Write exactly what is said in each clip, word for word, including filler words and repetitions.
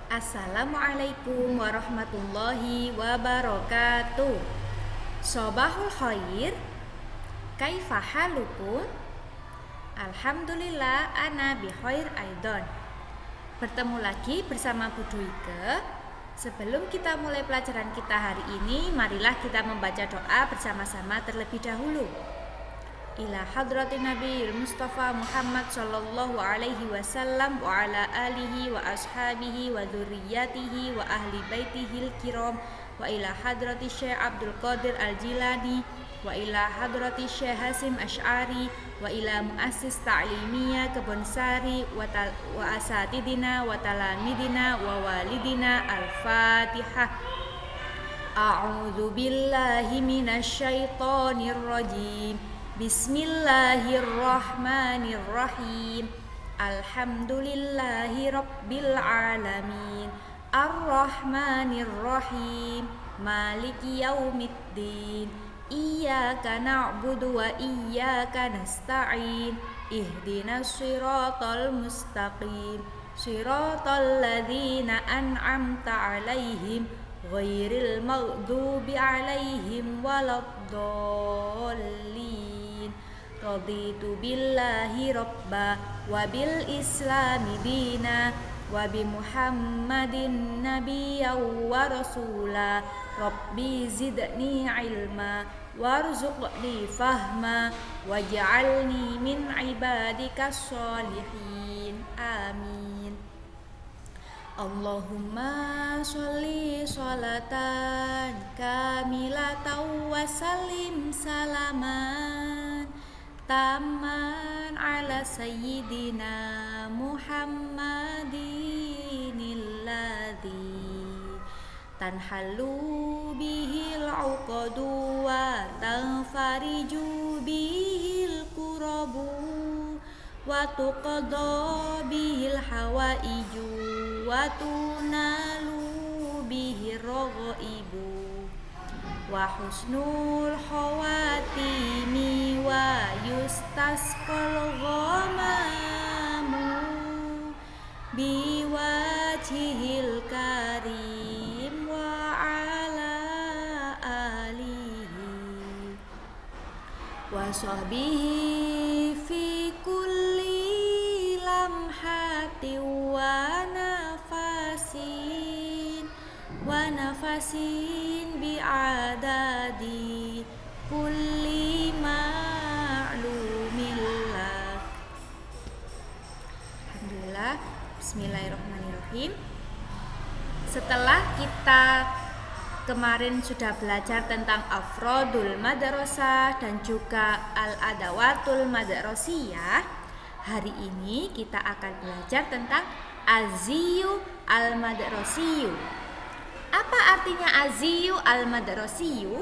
Assalamualaikum warahmatullahi wabarakatuh. Sobahul khair. Kaifa halukum? Alhamdulillah ana bi khair aidon. Bertemu lagi bersama Bu Dwike. Sebelum kita mulai pelajaran kita hari ini, marilah kita membaca doa bersama-sama terlebih dahulu. Ila hadratin Nabiyil Mustafa Muhammad sallallahu alaihi wasallam wa ala alihi wa ashabihi wa dzurriyyatihi wa ahli baitihil kiram wa ila hadrati Syekh Abdul Qadir Al-Jilani wa ila hadrati Syekh Hasim Asy'ari wa ila muassis ta'limiyah Kebonsari wa, wa asatidina wa talamidina wa walidina. Al-Fatihah. A'udzu billahi minasy syaithanir rajim. Bismillahirrahmanirrahim. Alhamdulillahi rabbil alamin. Ar-Rahmanirrahim. Maliki yaumiddin. Iyyaka na'budu wa iyyaka nasta'in. Ihdinas siratal mustaqim. Siratal ladzina an'amta 'alaihim ghairil maghdubi 'alaihim waladdallin. Raditu billahi robba wa bil islami dina wa bi muhammadin nabiyya wa rasula. Rabbi zidni ilma warzuqni fahma waj'alni min ibadikas sholihin. Amin. Allahumma sholli sholatan kamilatan wa sallim salaman taman ala sayyidina Muhammadinil ladzi tanhalu bihil uqadu wa tanfariju bihil kurabu wa tuqadha bihil hawaiju wa tunalu bihir raghaibu wa husnul khawatimi wa yustasqal ghamamu biwajhil karim wa ala alihi wa sahbihi fi kulli lamhati wa nafasin wa nafasin bi'adadi kulli ma'lumillah. Alhamdulillah. Bismillahirrahmanirrahim. Setelah kita kemarin sudah belajar tentang afrodul madrasah dan juga al-adawatul madrasiyah, hari ini kita akan belajar tentang aziyu al-madrasiyu. Apa artinya aziyu al-madrasiyu?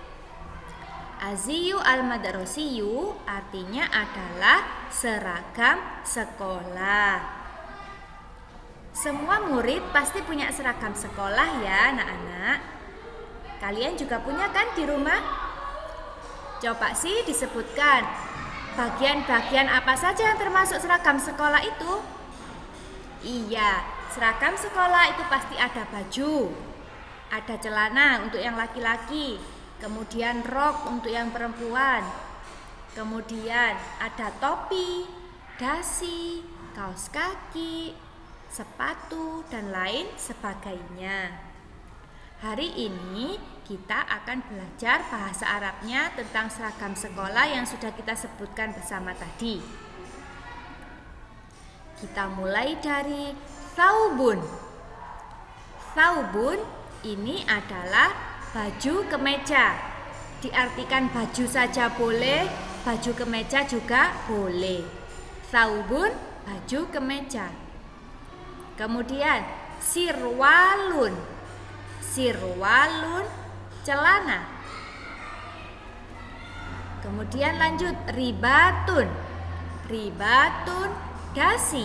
Aziyu al-madrasiyu artinya adalah seragam sekolah. Semua murid pasti punya seragam sekolah ya anak-anak. Kalian juga punya kan di rumah? Coba sih disebutkan bagian-bagian apa saja yang termasuk seragam sekolah itu? Iya, seragam sekolah itu pasti ada baju, ada celana untuk yang laki-laki, kemudian rok untuk yang perempuan, kemudian ada topi, dasi, kaos kaki, sepatu, dan lain sebagainya. Hari ini kita akan belajar bahasa Arabnya tentang seragam sekolah yang sudah kita sebutkan bersama tadi. Kita mulai dari Thawbun. Thawbun ini adalah baju kemeja. Diartikan baju saja boleh, baju kemeja juga boleh. Thawbun, baju kemeja. Kemudian sirwalun. Sirwalun, celana. Kemudian lanjut ribatun. Ribatun, dasi.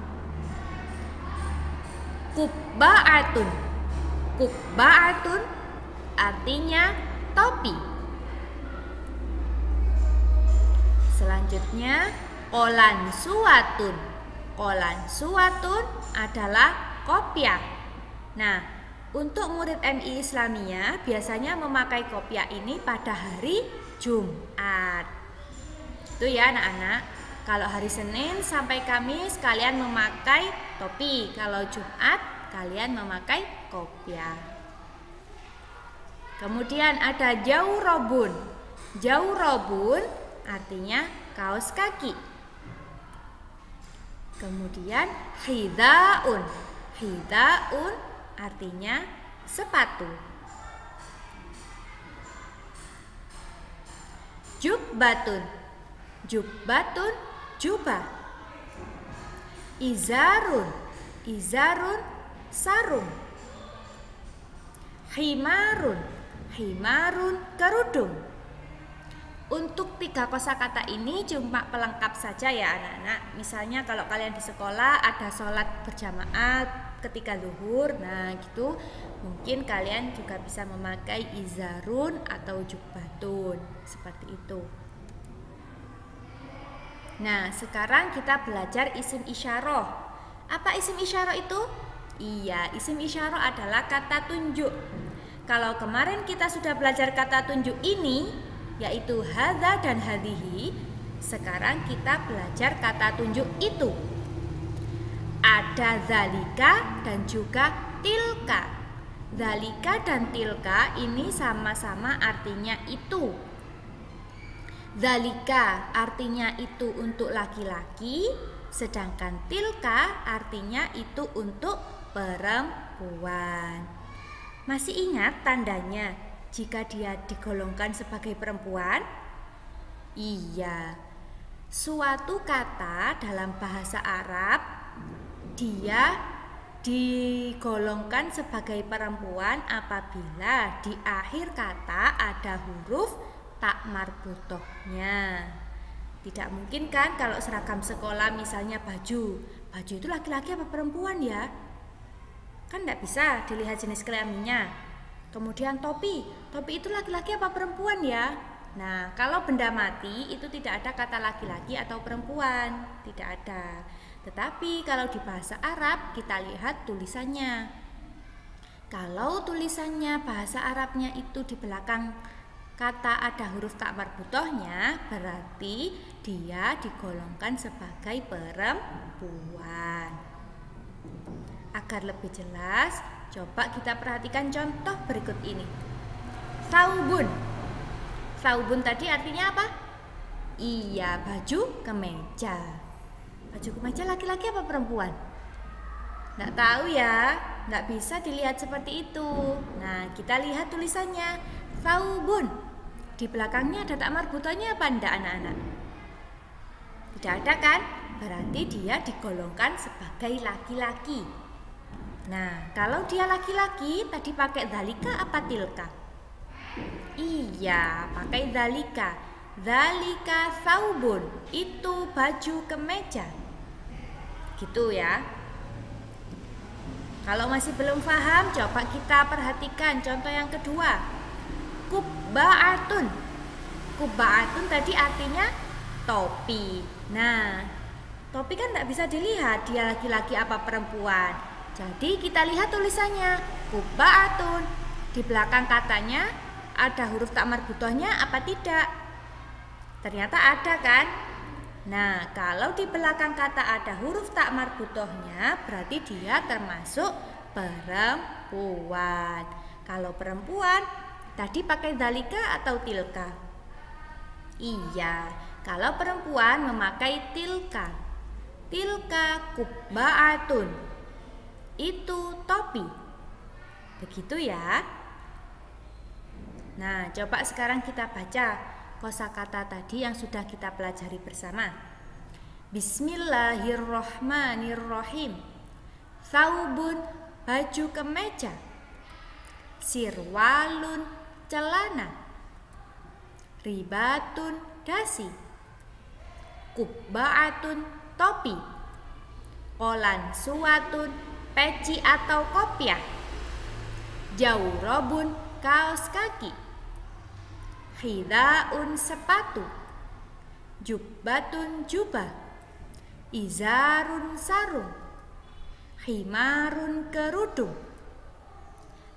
Kubba'atun. Kubba'atun artinya topi. Selanjutnya kolan suwatun. Kolan suwatun adalah kopiah. Nah, untuk murid M I Islamiyah biasanya memakai kopiah ini pada hari Jumat. Itu ya anak-anak. Kalau hari Senin sampai Kamis kalian memakai topi. Kalau Jumat kalian memakai kopiah. Kemudian ada jawrobun. Jawrobun artinya kaos kaki. Kemudian hidaun. Hidaun artinya sepatu. Jubbatun. Jubbatun jubah. Izarun. Izarun sarung. Himarun. Himarun kerudung. Untuk tiga kosakata ini cuma pelengkap saja ya anak-anak. Misalnya kalau kalian di sekolah ada sholat berjamaah ketika zuhur, nah gitu mungkin kalian juga bisa memakai izarun atau jubbatun seperti itu. Nah sekarang kita belajar isim isyarah. Apa isim isyarah itu? Iya, isim isyarah adalah kata tunjuk. Kalau kemarin kita sudah belajar kata tunjuk ini yaitu hadza dan hadhihi, sekarang kita belajar kata tunjuk itu. Ada zalika dan juga tilka. Zalika dan tilka ini sama-sama artinya itu. Zalika artinya itu untuk laki-laki, sedangkan tilka artinya itu untuk perempuan. Masih ingat tandanya jika dia digolongkan sebagai perempuan? Iya, suatu kata dalam bahasa Arab dia digolongkan sebagai perempuan apabila di akhir kata ada huruf tak marbutohnya. Tidak mungkin kan kalau seragam sekolah misalnya baju, baju itu laki-laki apa perempuan ya? Kan tidak bisa dilihat jenis kelaminnya. Kemudian topi, topi itu laki-laki apa perempuan ya? Nah, kalau benda mati itu tidak ada kata laki-laki atau perempuan, tidak ada. Tetapi kalau di bahasa Arab kita lihat tulisannya. Kalau tulisannya bahasa Arabnya itu di belakang kata ada huruf tak marbutohnya, berarti dia digolongkan sebagai perempuan. Agar lebih jelas, coba kita perhatikan contoh berikut ini. Saubun. Saubun tadi artinya apa? Iya, baju kemeja. Baju kemeja laki-laki apa perempuan? Nggak tahu ya, nggak bisa dilihat seperti itu. Nah, kita lihat tulisannya. Saubun. Di belakangnya ada tak marbutohnya apa enggak anak-anak? Tidak ada kan? Berarti dia digolongkan sebagai laki-laki. Nah, kalau dia laki-laki, tadi pakai dzalika apa tilka? Iya, pakai dzalika. Dzalika saubun, itu baju kemeja. Gitu ya. Kalau masih belum paham, coba kita perhatikan contoh yang kedua. Kubba'atun. Kubba'atun tadi artinya topi. Nah, topi kan tidak bisa dilihat dia laki-laki apa perempuan. Jadi kita lihat tulisannya kubba'atun. Di belakang katanya ada huruf tak marbutohnya apa tidak? Ternyata ada kan? Nah, kalau di belakang kata ada huruf tak marbutohnya berarti dia termasuk perempuan. Kalau perempuan tadi pakai dzalika atau tilka? Iya, kalau perempuan memakai tilka. Tilka kubba'atun. Itu topi. Begitu ya. Nah, coba sekarang kita baca kosakata tadi yang sudah kita pelajari bersama. Bismillahirrohmanirrohim. Saubun, baju kemeja. Sirwalun, celana. Ribatun, dasi. Kubba'atun, topi. Kolan suwatun, peci atau kopiah. Jawrobun, kaos kaki. Hidaun, sepatu. Jubbatun, jubah. Izarun, sarung. Himarun, kerudung.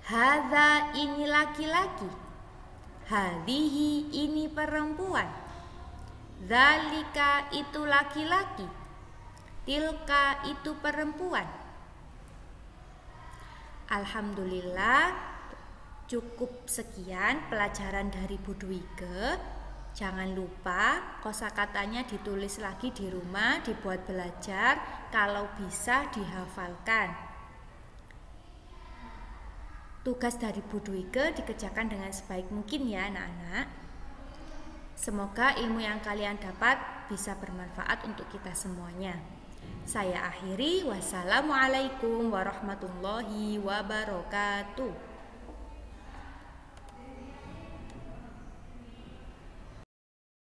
Hadza ini laki-laki. Hadhihi ini perempuan. Zalika itu laki-laki. Tilka itu perempuan. Alhamdulillah, cukup sekian pelajaran dari Bu Dwike. Jangan lupa kosakatanya ditulis lagi di rumah, dibuat belajar, kalau bisa dihafalkan. Tugas dari Bu Dwike dikerjakan dengan sebaik mungkin ya anak-anak. Semoga ilmu yang kalian dapat bisa bermanfaat untuk kita semuanya. Saya akhiri, wassalamualaikum warahmatullahi wabarakatuh.